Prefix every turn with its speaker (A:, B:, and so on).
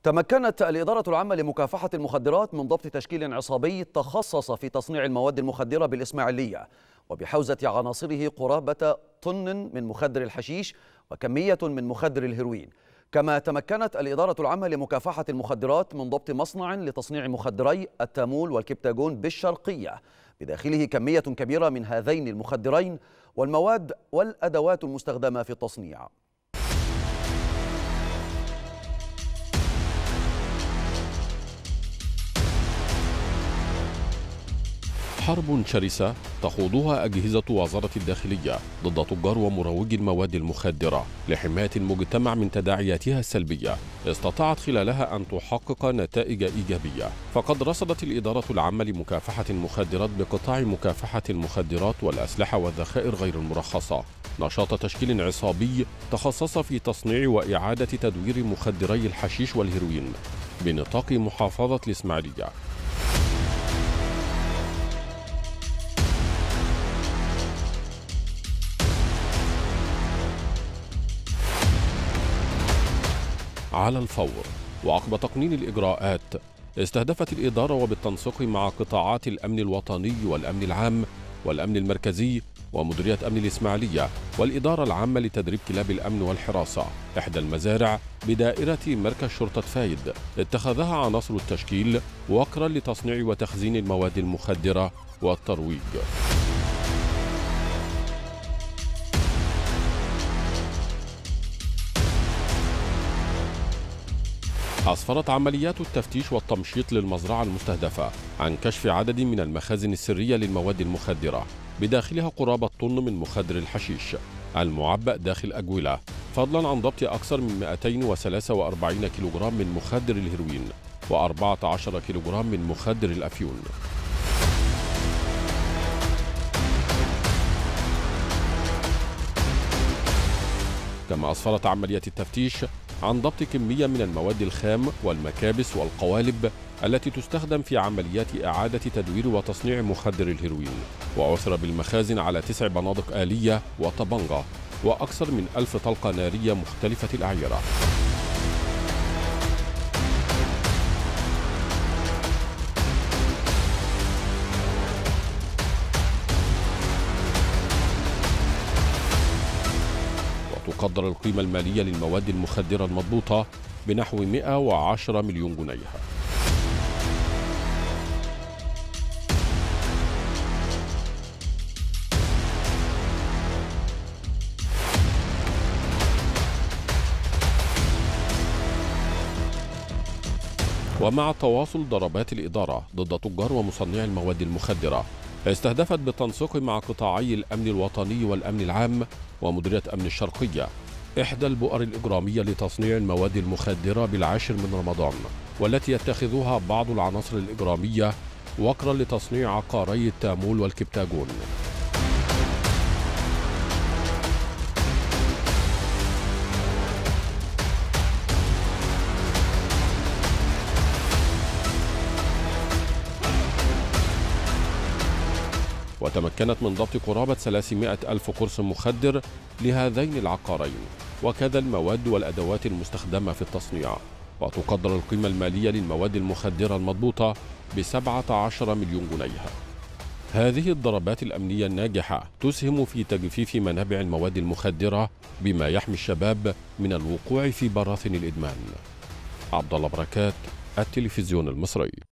A: تمكنت الإدارة العامة لمكافحة المخدرات من ضبط تشكيل عصابي تخصص في تصنيع المواد المخدرة بالإسماعيلية، وبحوزة عناصره قرابة طن من مخدر الحشيش وكمية من مخدر الهيروين. كما تمكنت الإدارة العامة لمكافحة المخدرات من ضبط مصنع لتصنيع مخدري التامول والكبتاجون بالشرقية، بداخله كمية كبيرة من هذين المخدرين والمواد والأدوات المستخدمة في التصنيع.
B: حرب شرسة تخوضها أجهزة وزارة الداخلية ضد تجار ومروجي المواد المخدرة لحماية المجتمع من تداعياتها السلبية، استطاعت خلالها أن تحقق نتائج إيجابية. فقد رصدت الإدارة العامة لمكافحة المخدرات بقطاع مكافحة المخدرات والأسلحة والذخائر غير المرخصة نشاط تشكيل عصابي تخصص في تصنيع وإعادة تدوير مخدري الحشيش والهيروين بنطاق محافظة الإسماعيلية. على الفور وعقب تقنين الإجراءات، استهدفت الإدارة وبالتنسيق مع قطاعات الأمن الوطني والأمن العام والأمن المركزي ومديرية أمن الإسماعيلية والإدارة العامة لتدريب كلاب الأمن والحراسة إحدى المزارع بدائرة مركز شرطة فايد، اتخذها عناصر التشكيل وكرا لتصنيع وتخزين المواد المخدرة والترويج. أسفرت عمليات التفتيش والتمشيط للمزرعة المستهدفة عن كشف عدد من المخازن السرية للمواد المخدرة بداخلها قرابة طن من مخدر الحشيش المعبأ داخل أجولة، فضلا عن ضبط أكثر من 243 كيلوغرام من مخدر الهيروين و14 كيلوغرام من مخدر الأفيون. كما أسفرت عمليات التفتيش عن ضبط كمية من المواد الخام والمكابس والقوالب التي تستخدم في عمليات إعادة تدوير وتصنيع مخدر الهيروين، وعثر بالمخازن على 9 بنادق آلية وطبنجة وأكثر من 1000 طلقة نارية مختلفة الأعيرة. تقدر القيمة المالية للمواد المخدرة المضبوطة بنحو 110 مليون جنيه. ومع تواصل ضربات الإدارة ضد تجار ومصنعي المواد المخدرة، استهدفت بالتنسيق مع قطاعي الأمن الوطني والأمن العام ومديرية أمن الشرقية إحدى البؤر الإجرامية لتصنيع المواد المخدرة بالعاشر من رمضان، والتي يتخذها بعض العناصر الإجرامية وكرا لتصنيع عقاري التامول والكبتاجون. وتمكنت من ضبط قرابة 300 ألف قرص مخدر لهذين العقارين، وكذا المواد والأدوات المستخدمة في التصنيع. وتقدر القيمة المالية للمواد المخدرة المضبوطة ب17 مليون جنيه. هذه الضربات الأمنية الناجحة تسهم في تجفيف منابع المواد المخدرة بما يحمي الشباب من الوقوع في براثن الإدمان. عبد الله بركات، التلفزيون المصري.